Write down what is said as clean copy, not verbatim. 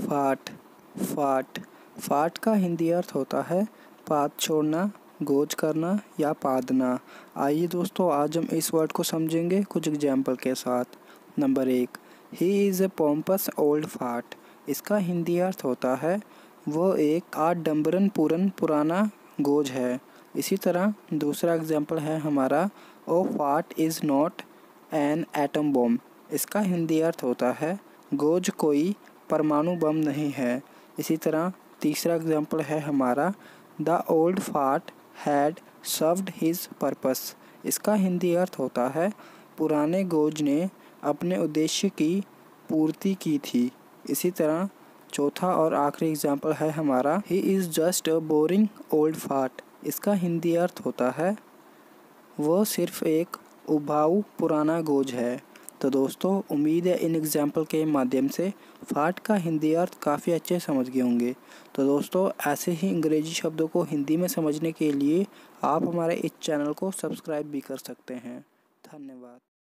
फाट। फाट फाट का हिंदी अर्थ होता है पाद छोड़ना, गोज करना या पादना। आइए दोस्तों, आज हम इस वर्ड को समझेंगे कुछ एग्जाम्पल के साथ। Number 1, he is a pompous old fart. इसका हिंदी अर्थ होता है वो एक आडंबरन पूर्ण पुराना गोज है। इसी तरह दूसरा एग्जाम्पल है हमारा, oh fart is not an atom bomb. इसका हिंदी अर्थ होता है गोज कोई परमाणु बम नहीं है। इसी तरह तीसरा एग्जाम्पल है हमारा, the old fart had served his purpose. इसका हिंदी अर्थ होता है पुराने गोज ने अपने उद्देश्य की पूर्ति की थी। इसी तरह चौथा और आखिरी एग्जाम्पल है हमारा, he is just a boring old fart. इसका हिंदी अर्थ होता है वो सिर्फ एक उबाऊ पुराना गोज है। तो दोस्तों, उम्मीद है इन एग्जाम्पल के माध्यम से फाट का हिंदी अर्थ काफ़ी अच्छे समझ गए होंगे। तो दोस्तों, ऐसे ही अंग्रेजी शब्दों को हिंदी में समझने के लिए आप हमारे इस चैनल को सब्सक्राइब भी कर सकते हैं। धन्यवाद।